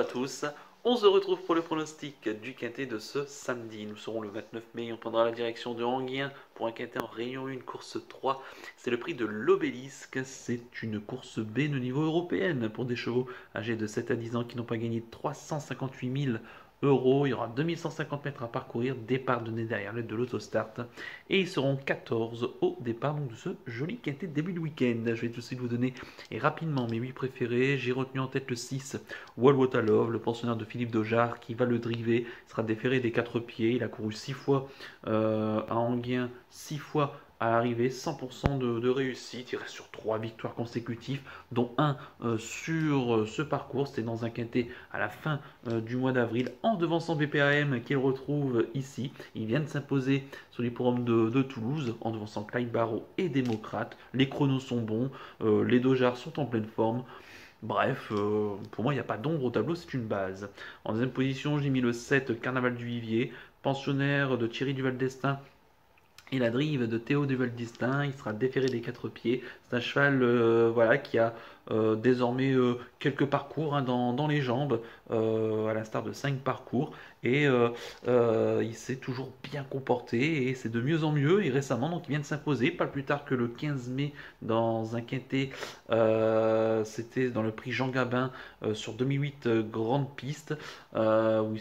tous, on se retrouve pour le pronostic du quintet de ce samedi. Nous serons le 29 mai, on prendra la direction de Anguien pour un quintet en Réunion 1, course 3. C'est le prix de l'Obélisque, c'est une course B de niveau européenne pour des chevaux âgés de 7 à 10 ans qui n'ont pas gagné 358 000 euros. Il y aura 2150 mètres à parcourir, départ donné derrière l'aide de l'autostart. Et ils seront 14 au départ donc, de ce joli quintet de début de week-end. Je vais tout de suite vous donner rapidement mes 8 préférés. J'ai retenu en tête le 6, Walwatalov, le pensionnaire de Philippe Dojar, qui va le driver. Il sera déféré des 4 pieds. Il a couru 6 fois à Anguien, 6 fois à l'arrivée, 100% de réussite. Il reste sur 3 victoires consécutives, dont un sur ce parcours. C'était dans un quintet à la fin du mois d'avril, en devançant BPAM qu'il retrouve ici. Il vient de s'imposer sur l'hippodrome de Toulouse, en devançant Clyde Barrow et Démocrate. Les chronos sont bons, les Dojars sont en pleine forme. Bref, pour moi, il n'y a pas d'ombre au tableau, c'est une base. En deuxième position, j'ai mis le 7, Carnaval du Vivier, pensionnaire de Thierry Duval d'Estaing et la drive de Théo Duval d'Estaing. Il sera déféré des 4 pieds. C'est un cheval voilà, qui a désormais quelques parcours hein, dans les jambes, à l'instar de 5 parcours. Et il s'est toujours bien comporté et c'est de mieux en mieux. Et récemment, donc, il vient de s'imposer, pas plus tard que le 15 mai, dans un quintet. C'était dans le prix Jean Gabin sur 2008 Grande Piste, où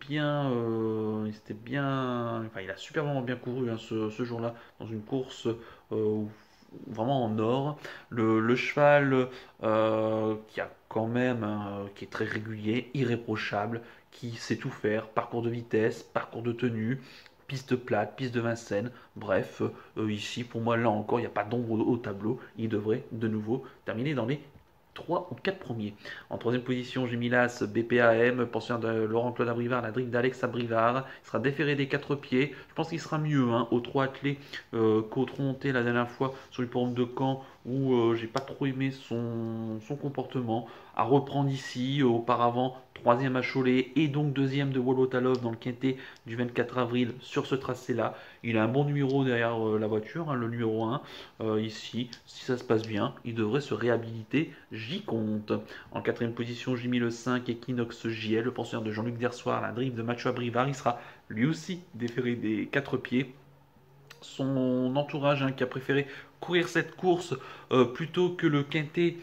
enfin, il a superbement bien couru hein, ce jour-là, dans une course vraiment en or. Le cheval qui a quand même, qui est très régulier, irréprochable, qui sait tout faire, parcours de vitesse, parcours de tenue, piste plate, piste de Vincennes, bref, ici pour moi là encore il n'y a pas d'ombre au tableau, il devrait de nouveau terminer dans les 3 ou 4 premiers. En troisième position, j'ai mis l'As BPAM, pensionnaire de Laurent-Claude Abrivard, la drive d'Alex Abrivard. Il sera déféré des 4 pieds. Je pense qu'il sera mieux hein, aux 3 attelés qu'au Tronté la dernière fois sur le pont de Caen où j'ai pas trop aimé son comportement. À reprendre ici, auparavant, troisième à Cholet et donc deuxième de Wolotalov dans le quintet du 24 avril sur ce tracé-là. Il a un bon numéro derrière la voiture, hein, le numéro 1. Ici, si ça se passe bien, il devrait se réhabiliter, j'y compte. En quatrième position, j'ai mis le 5, Equinox JL, le pensionnaire de Jean-Luc Dersoir, la drive de Mathieu Abrivard. Il sera lui aussi déféré des 4 pieds. Son entourage hein, qui a préféré courir cette course plutôt que le quintet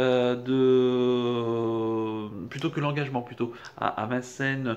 plutôt que l'engagement plutôt à Vincennes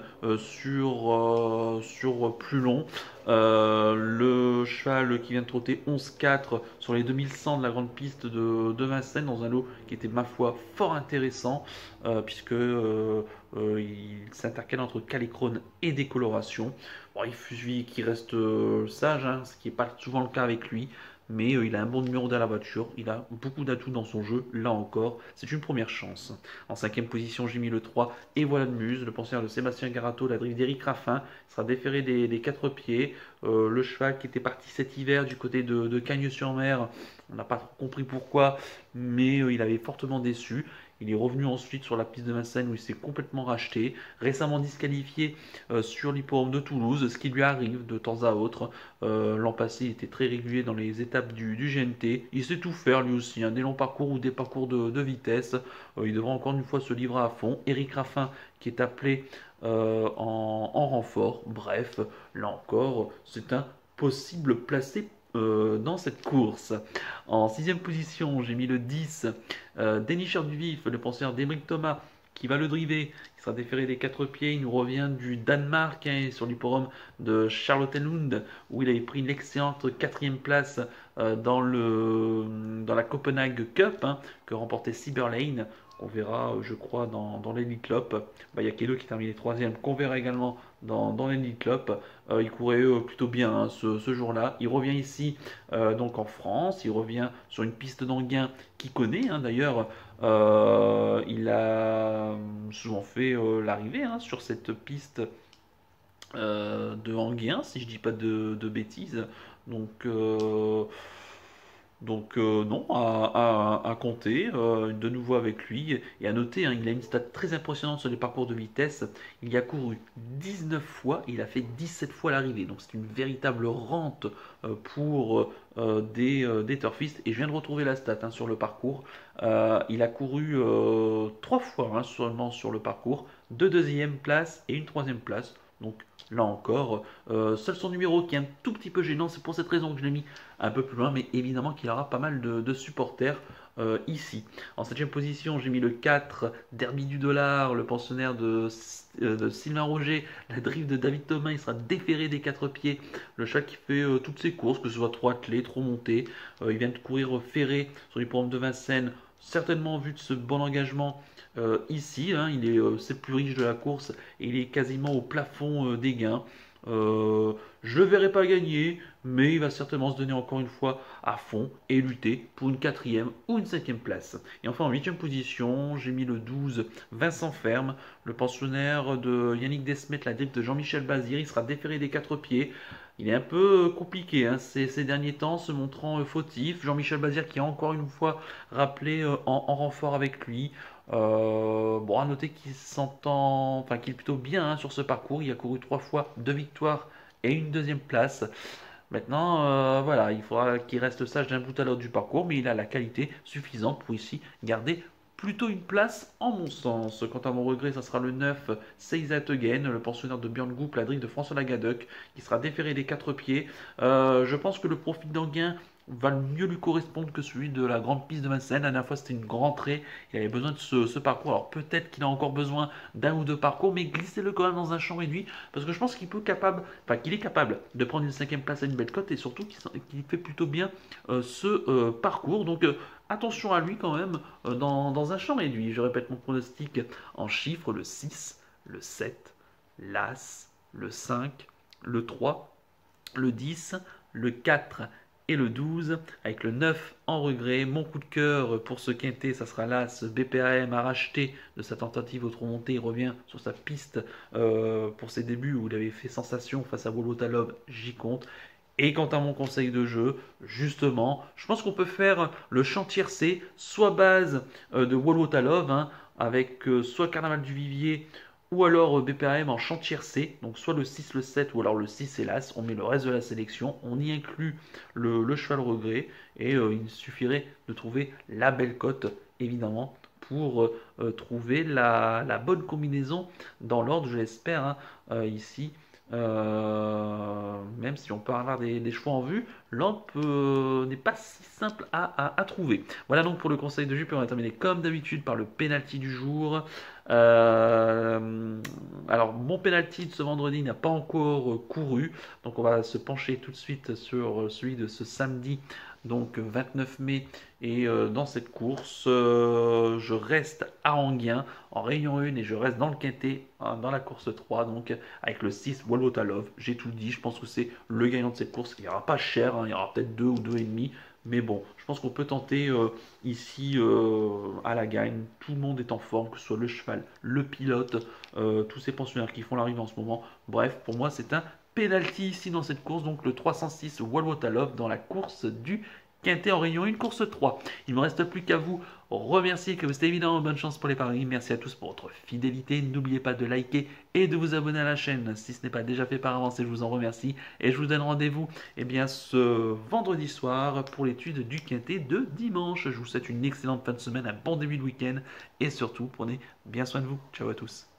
sur plus long. Le cheval qui vient de trotter 11-4 sur les 2100 de la grande piste de Vincennes dans un lot qui était ma foi fort intéressant puisque il s'intercale entre caléchrone et décoloration. Bon, il suffit qu'il reste sage, hein, ce qui n'est pas souvent le cas avec lui, mais il a un bon numéro dans la voiture, il a beaucoup d'atouts dans son jeu, là encore, c'est une première chance. En cinquième position, j'ai mis le 3, Et voilà de Muse, le pensionnaire de Sébastien Garato, la drive d'Éric Raffin, il sera déféré des 4 pieds. Le cheval qui était parti cet hiver du côté de Cagnes-sur-Mer, on n'a pas trop compris pourquoi, mais il avait fortement déçu. Il est revenu ensuite sur la piste de Vincennes où il s'est complètement racheté. Récemment disqualifié sur l'hippodrome de Toulouse, ce qui lui arrive de temps à autre. L'an passé, il était très régulier dans les étapes du GNT. Il sait tout faire lui aussi, hein, des longs parcours ou des parcours de vitesse. Il devra encore une fois se livrer à fond. Éric Raffin qui est appelé en renfort. Bref, là encore, c'est un possible placé dans cette course. En sixième position, j'ai mis le 10, Dénicheur du Vif, le penseur d'Emeric Thomas, qui va le driver. Il sera déféré des 4 pieds. Il nous revient du Danemark hein, sur l'hipporome de Charlottenlund, où il avait pris une excellente 4e place dans la Copenhague Cup, hein, que remportait Cyberlane. On verra, je crois, dans l'Elite Club. Il y a Kedo qui termine 3e, qu'on verra également dans l'Elite Club. Il courait plutôt bien hein, ce jour-là. Il revient ici, donc en France. Il revient sur une piste d'Anguin qu'il connaît. Hein, d'ailleurs, il a souvent fait l'arrivée hein, sur cette piste de Anguien, si je dis pas de bêtises. Donc, non, à compter de nouveau avec lui. Et à noter, hein, il a une stat très impressionnante sur les parcours de vitesse. Il y a couru 19 fois, il a fait 17 fois l'arrivée. Donc c'est une véritable rente pour des turfistes. Et je viens de retrouver la stat hein, sur le parcours. Il a couru 3 fois hein, seulement sur le parcours. 2 deuxième places et une troisième place. Donc là encore, seul son numéro qui est un tout petit peu gênant, c'est pour cette raison que je l'ai mis un peu plus loin, mais évidemment qu'il aura pas mal de supporters ici. En 7ème position, j'ai mis le 4, Derby du Dollar, le pensionnaire de Sylvain Roger, la drift de David Thomas, il sera déféré des 4 pieds. Le chat qui fait toutes ses courses, que ce soit trop attelé, trop monté. Il vient de courir ferré sur les programmes de Vincennes, certainement vu de ce bon engagement ici. Hein, c'est le plus riche de la course et il est quasiment au plafond des gains. Je ne le verrai pas gagner, mais il va certainement se donner encore une fois à fond et lutter pour une 4e ou une 5e place. Et enfin en 8e position, j'ai mis le 12 Vincent Ferme, le pensionnaire de Yannick Desmet, la drift de Jean-Michel Bazir. Il sera déféré des 4 pieds. Il est un peu compliqué hein, ces derniers temps, se montrant fautif. Jean-Michel Bazir qui a encore une fois rappelé en renfort avec lui. Bon, à noter qu'il s'entend, enfin qu'il est plutôt bien hein, sur ce parcours. Il a couru 3 fois 2 victoires et une 2e place. Maintenant, voilà, il faudra qu'il reste sage d'un bout à l'autre du parcours, mais il a la qualité suffisante pour ici garder plutôt une place en mon sens. Quant à mon regret, ça sera le 9, Seiza Again, le pensionnaire de Björn Goop, la drift de François Lagadoc, qui sera déféré des 4 pieds. Je pense que le profil d'Anguin va mieux lui correspondre que celui de la grande piste de Vincennes. La dernière fois, c'était une grande entrée. Il avait besoin de ce parcours. Alors peut-être qu'il a encore besoin d'un ou deux parcours, mais glissez-le quand même dans un champ réduit parce que je pense qu'il est capable de prendre une 5e place à une belle cote et surtout qu'il fait plutôt bien ce parcours. Donc attention à lui quand même dans un champ réduit. Je répète mon pronostic en chiffres, le 6, le 7, l'As, le 5, le 3, le 10, le 4 et le 12, avec le 9 en regret. Mon coup de cœur pour ce quintet, ça sera là, ce BPAM a racheté de sa tentative au montée. Il revient sur sa piste pour ses débuts où il avait fait sensation face à Wolotalov, j'y compte. Et quant à mon conseil de jeu, justement, je pense qu'on peut faire le champ tiercé, soit base de Wolotalov, hein, avec soit Carnaval du Vivier, ou alors BPAM en champ tiercé, donc soit le 6, le 7, ou alors le 6 hélas, on met le reste de la sélection, on y inclut le cheval regret, et il suffirait de trouver la belle cote, évidemment, pour trouver la bonne combinaison dans l'ordre, je l'espère, hein, ici. Même si on peut avoir des choix en vue, l'ordre n'est pas si simple à trouver. Voilà donc pour le conseil de jeu, puis on va terminer comme d'habitude par le penalty du jour. Alors mon penalty de ce vendredi n'a pas encore couru, donc on va se pencher tout de suite sur celui de ce samedi, donc 29 mai. Et dans cette course, je reste à Anguien en Réunion 1 et je reste dans le quintet dans la course 3, donc avec le 6 Wolotalov. J'ai tout dit, je pense que c'est le gagnant de cette course. Il n'y aura pas cher, hein, il y aura peut-être 2 ou 2,5. Mais bon, je pense qu'on peut tenter ici à la gagne. Tout le monde est en forme, que ce soit le cheval, le pilote, tous ces pensionnaires qui font l'arrivée en ce moment. Bref, pour moi, c'est un penalty ici dans cette course. Donc le 306 Wolotalov dans la course du quintet en Réunion, une course 3. Il ne me reste plus qu'à vous remercier, que c'est évidemment bonne chance pour les paris. Merci à tous pour votre fidélité. N'oubliez pas de liker et de vous abonner à la chaîne si ce n'est pas déjà fait par avance et je vous en remercie. Et je vous donne rendez-vous ce vendredi soir pour l'étude du quintet de dimanche. Je vous souhaite une excellente fin de semaine, un bon début de week-end et surtout prenez bien soin de vous. Ciao à tous.